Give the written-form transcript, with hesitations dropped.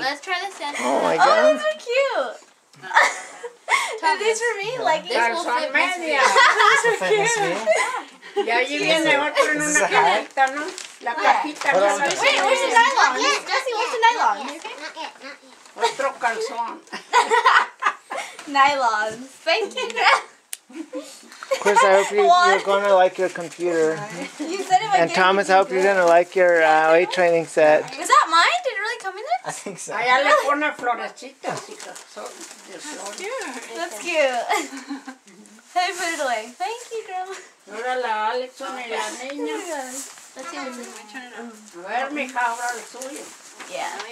Let's try the Santa. Oh my Oh, God. these are cute. Are these for me? Like this will Calzón fit Miss media. Famous me? Y allí viene otro en Is una this a hat? cajita, ¿no? La cajita. Hold on. ¿no? Wait, where's the nylon? Jesse, where's the nylon? Otro calzón. Nylons. Thank you. Chris, I hope What? you're going to like your computer. You said if I And did, Thomas, I you'd hope do you're good. going to like your weight training set. Is that mine? Did it really come in I it? think so. Allá le pone florecitas, hija. Son de flores. That's cute. Let me put it away. Thank you, girl. Ahora la Alexson y la niña. Let's see what's in it. A ver, mija, ahora el suyo. Yeah.